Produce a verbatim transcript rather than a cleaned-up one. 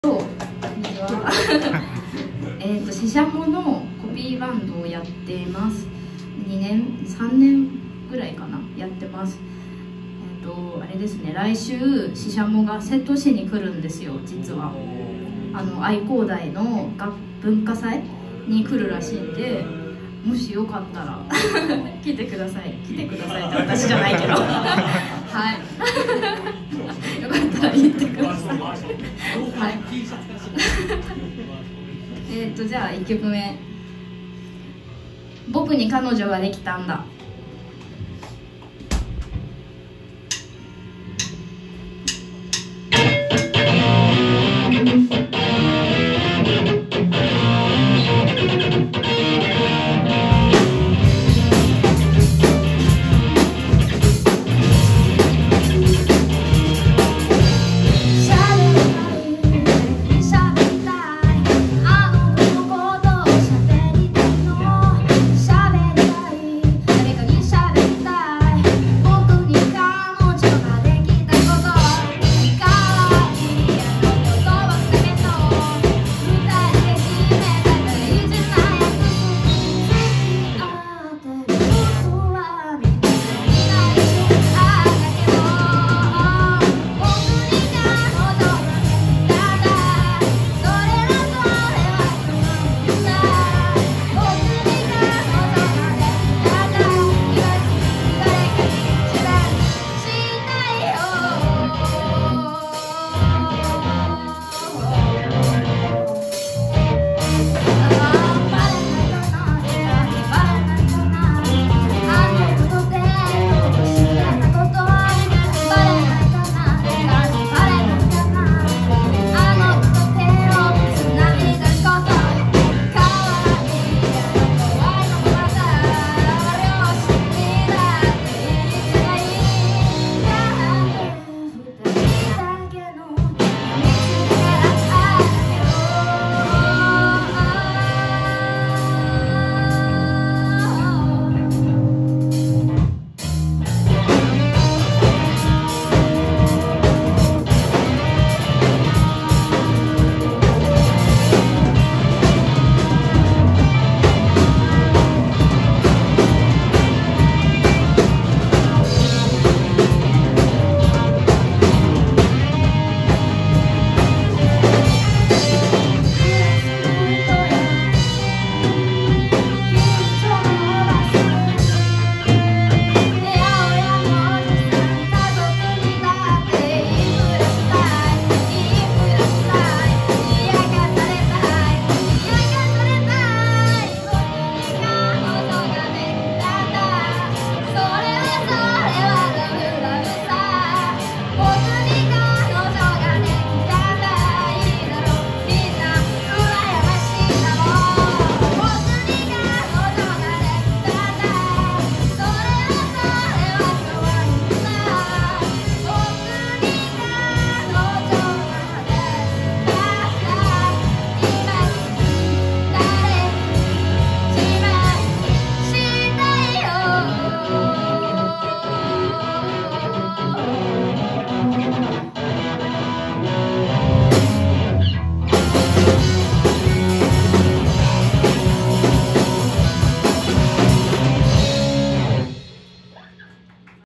えっとシシャモのコピーバンドをやってます。にねんさんねんぐらいかな、やってます。えっとあれですね、来週シシャモが瀬戸市に来るんですよ。実はあの愛工大の学文化祭に来るらしいんで、もしよかったら来てください。来てくださいって私じゃないけどはいよかったら言ってくださいはいえっとじゃあいっきょくめ、僕に彼女ができたんだ。